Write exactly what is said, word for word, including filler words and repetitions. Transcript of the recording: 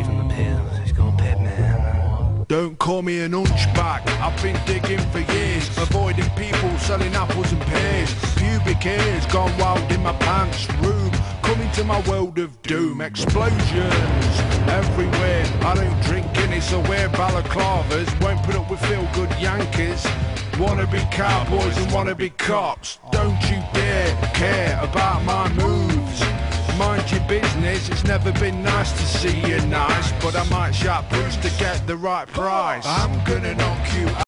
waving the pills, he's gone pet man. Don't call me an hunchback, I've been digging for years, avoiding people selling apples and pears. Pubic hairs gone wild in my pants room, coming to my world of doom. Explosions everywhere, I don't drink Guinness, so wear balaclavas. Won't put up with feel-good Yankees. Wanna be cowboys and wanna be cops. Don't you dare care about my moves. Mind your business, it's never been nice to see you nice, but I might shout boots to get the right price. I'm gonna knock you out.